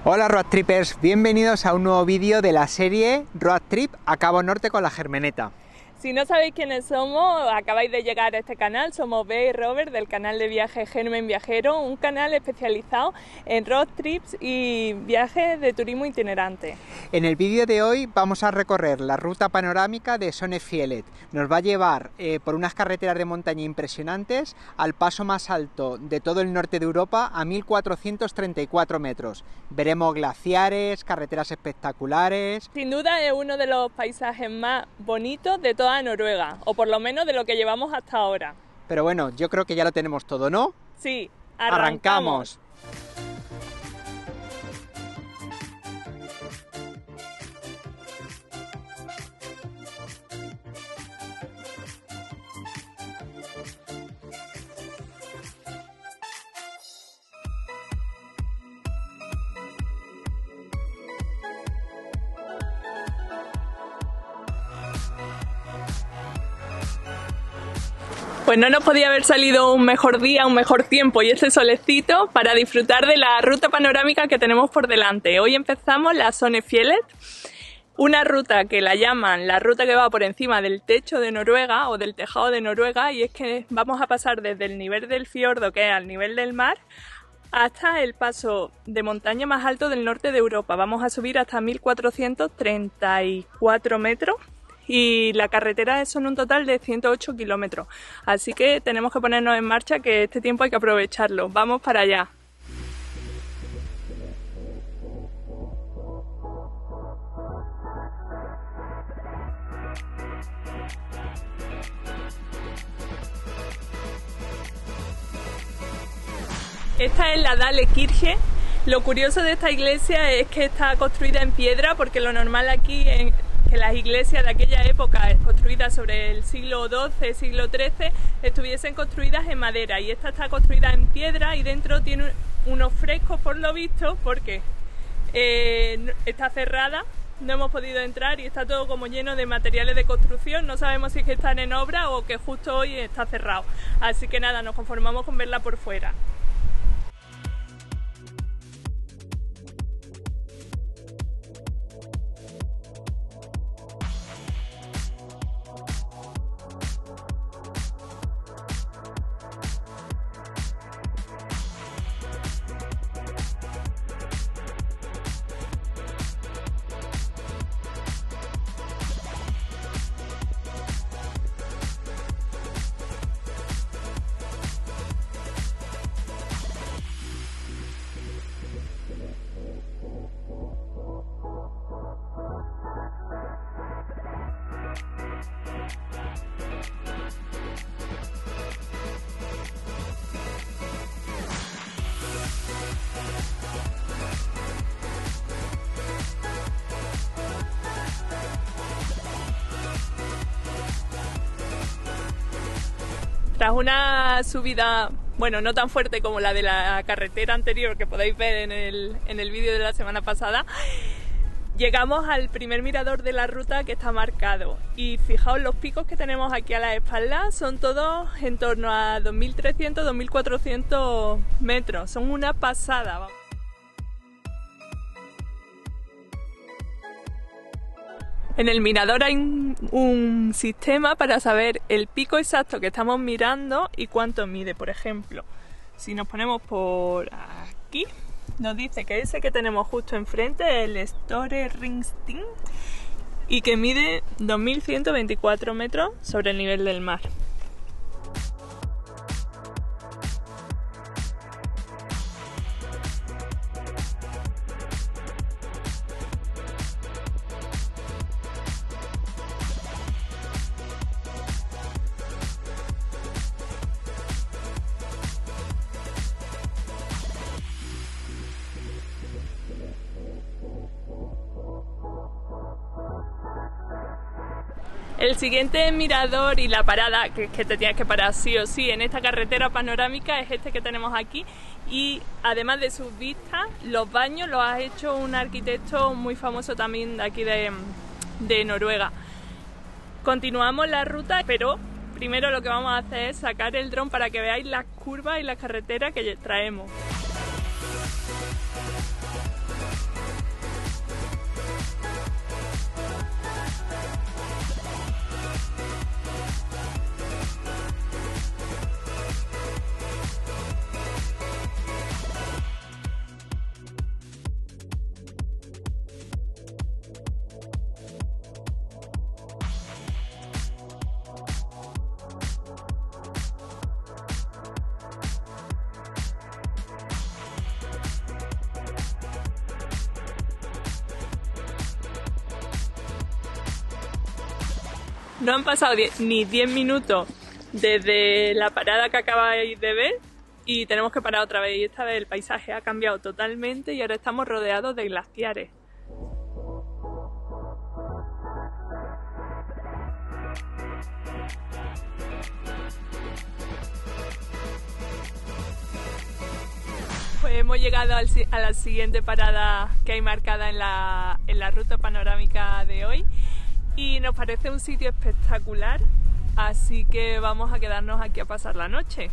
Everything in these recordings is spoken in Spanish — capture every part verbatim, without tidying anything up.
Hola Road Trippers, bienvenidos a un nuevo vídeo de la serie Road Trip a Cabo Norte con la Germeneta. Si no sabéis quiénes somos, acabáis de llegar a este canal, somos Bea y Robert del canal de viajes Germen Viajero, un canal especializado en road trips y viajes de turismo itinerante. En el vídeo de hoy vamos a recorrer la ruta panorámica de Sonefjället. Nos va a llevar eh, por unas carreteras de montaña impresionantes al paso más alto de todo el norte de Europa a mil cuatrocientos treinta y cuatro metros. Veremos glaciares, carreteras espectaculares. Sin duda es uno de los paisajes más bonitos de toda Noruega, o por lo menos de lo que llevamos hasta ahora. Pero bueno, yo creo que ya lo tenemos todo, ¿no? Sí, arrancamos. ¡Arrancamos! Pues no nos podía haber salido un mejor día, un mejor tiempo y este solecito para disfrutar de la ruta panorámica que tenemos por delante. Hoy empezamos la Sonefjället, una ruta que la llaman la ruta que va por encima del techo de Noruega o del tejado de Noruega, y es que vamos a pasar desde el nivel del fiordo, que es al nivel del mar, hasta el paso de montaña más alto del norte de Europa. Vamos a subir hasta mil cuatrocientos treinta y cuatro metros. Y la carretera son un total de ciento ocho kilómetros, así que tenemos que ponernos en marcha, que este tiempo hay que aprovecharlo. ¡Vamos para allá! Esta es la Dale Kirke. Lo curioso de esta iglesia es que está construida en piedra, porque lo normal aquí en que las iglesias de aquella época, construidas sobre el siglo doce, siglo trece, estuviesen construidas en madera, y esta está construida en piedra y dentro tiene unos frescos, por lo visto, porque eh, está cerrada, no hemos podido entrar y está todo como lleno de materiales de construcción. No sabemos si es que están en obra o que justo hoy está cerrado, así que nada, nos conformamos con verla por fuera. Tras una subida, bueno, no tan fuerte como la de la carretera anterior que podéis ver en el, en el vídeo de la semana pasada, llegamos al primer mirador de la ruta, que está marcado. Y fijaos, los picos que tenemos aquí a la espalda son todos en torno a dos mil trescientos a dos mil cuatrocientos metros, son una pasada. En el mirador hay un, un sistema para saber el pico exacto que estamos mirando y cuánto mide. Por ejemplo, si nos ponemos por aquí, nos dice que ese que tenemos justo enfrente es el Store Ringsting y que mide dos mil ciento veinticuatro metros sobre el nivel del mar. El siguiente mirador y la parada, que, que te tienes que parar sí o sí en esta carretera panorámica, es este que tenemos aquí. Y además de sus vistas, los baños los ha hecho un arquitecto muy famoso también de aquí de, de Noruega. Continuamos la ruta, pero primero lo que vamos a hacer es sacar el dron para que veáis las curvas y las carreteras que traemos. No han pasado diez, ni diez minutos desde la parada que acabáis de ver y tenemos que parar otra vez. Y esta vez el paisaje ha cambiado totalmente y ahora estamos rodeados de glaciares. Pues hemos llegado al, a la siguiente parada que hay marcada en la, en la ruta panorámica de hoy y nos parece un sitio espectacular, así que vamos a quedarnos aquí a pasar la noche.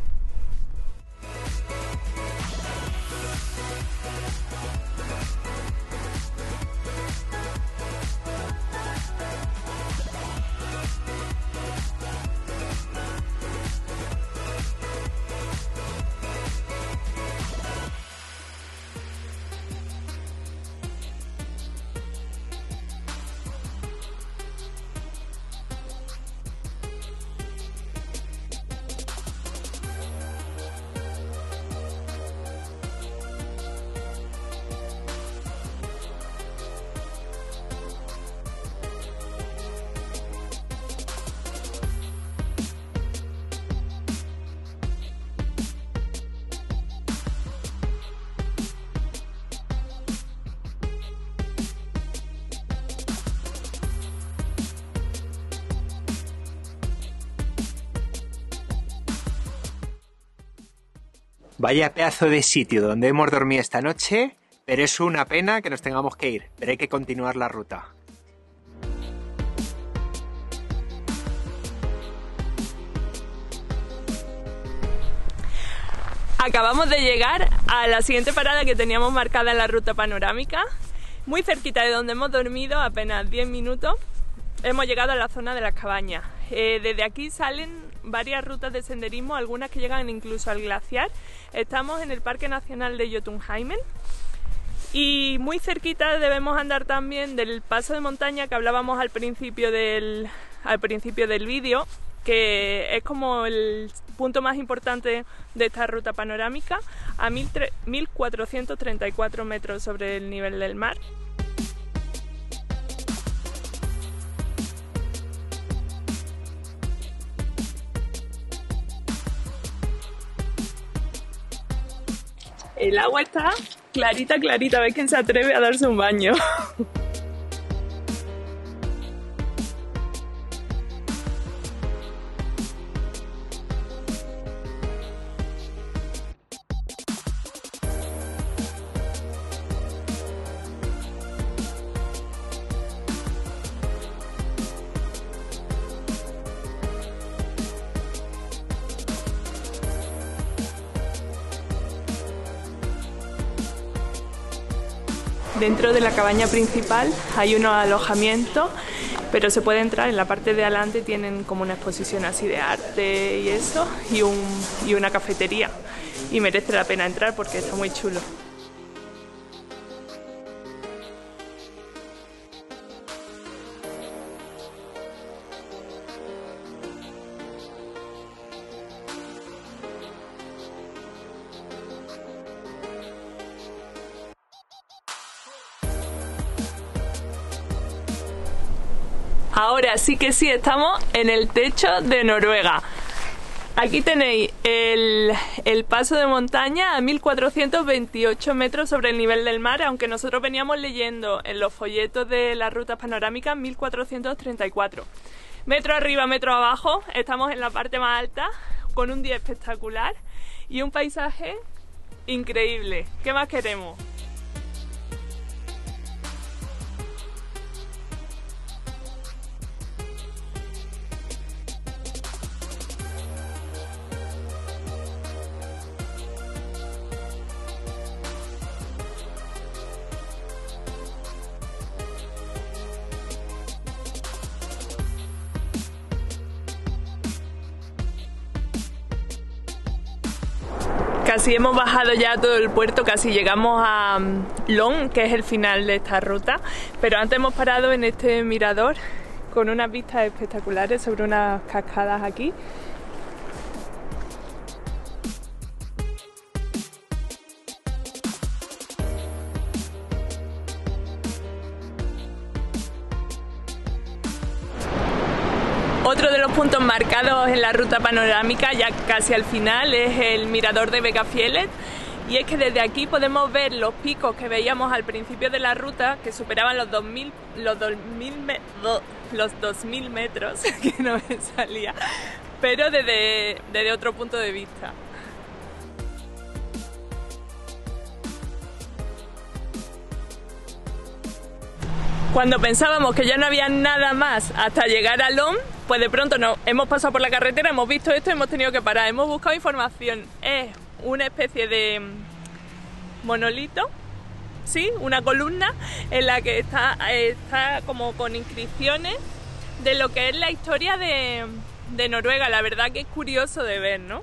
Vaya pedazo de sitio donde hemos dormido esta noche, pero es una pena que nos tengamos que ir, pero hay que continuar la ruta. Acabamos de llegar a la siguiente parada que teníamos marcada en la ruta panorámica, muy cerquita de donde hemos dormido, apenas diez minutos. Hemos llegado a la zona de las cabañas. Eh, desde aquí salen varias rutas de senderismo, algunas que llegan incluso al glaciar. Estamos en el Parque Nacional de Jotunheimen y muy cerquita debemos andar también del paso de montaña que hablábamos al principio del, al principio del vídeo, que es como el punto más importante de esta ruta panorámica, a mil cuatrocientos treinta y cuatro metros sobre el nivel del mar. El agua está clarita, clarita, a ver quién se atreve a darse un baño. Dentro de la cabaña principal hay unos alojamientos, pero se puede entrar en la parte de adelante, tienen como una exposición así de arte y eso, y, un, y una cafetería. Y merece la pena entrar porque está muy chulo. Ahora sí que sí, estamos en el techo de Noruega. Aquí tenéis el, el paso de montaña a mil cuatrocientos veintiocho metros sobre el nivel del mar, aunque nosotros veníamos leyendo en los folletos de las rutas panorámicas mil cuatrocientos treinta y cuatro. Metro arriba, metro abajo, estamos en la parte más alta, con un día espectacular y un paisaje increíble. ¿Qué más queremos? Casi hemos bajado ya todo el puerto, casi llegamos a Lón, que es el final de esta ruta, pero antes hemos parado en este mirador con unas vistas espectaculares sobre unas cascadas aquí. Otro de los puntos marcados en la ruta panorámica, ya casi al final, es el mirador de Vegafjellet. Y es que desde aquí podemos ver los picos que veíamos al principio de la ruta, que superaban los dos mil, los dos mil, me, do, los dos mil metros, que no me salía, pero desde, desde otro punto de vista. Cuando pensábamos que ya no había nada más hasta llegar a Lom, pues de pronto no, hemos pasado por la carretera, hemos visto esto y hemos tenido que parar, hemos buscado información. Es una especie de monolito, sí, una columna en la que está, está como con inscripciones de lo que es la historia de, de Noruega. La verdad que es curioso de ver, ¿no?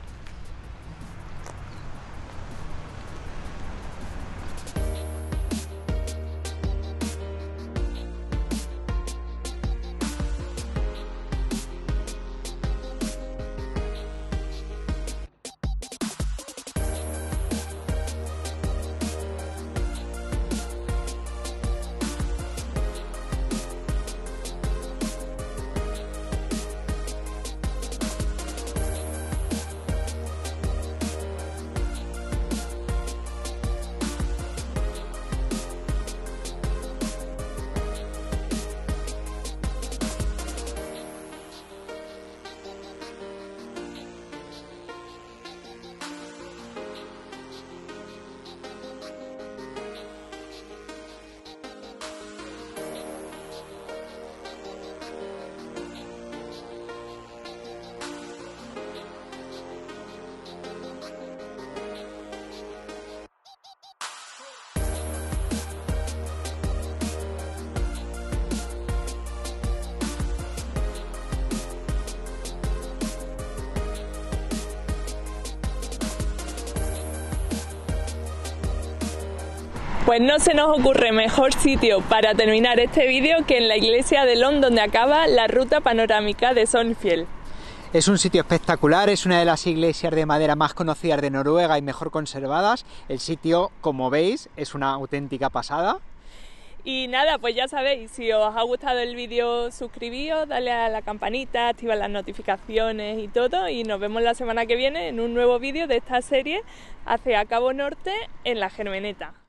Pues no se nos ocurre mejor sitio para terminar este vídeo que en la iglesia de Lom, donde acaba la ruta panorámica de Sonefjell. Es un sitio espectacular, es una de las iglesias de madera más conocidas de Noruega y mejor conservadas. El sitio, como veis, es una auténtica pasada. Y nada, pues ya sabéis, si os ha gustado el vídeo, suscribíos, dale a la campanita, activad las notificaciones y todo, y nos vemos la semana que viene en un nuevo vídeo de esta serie hacia Cabo Norte en la Germeneta.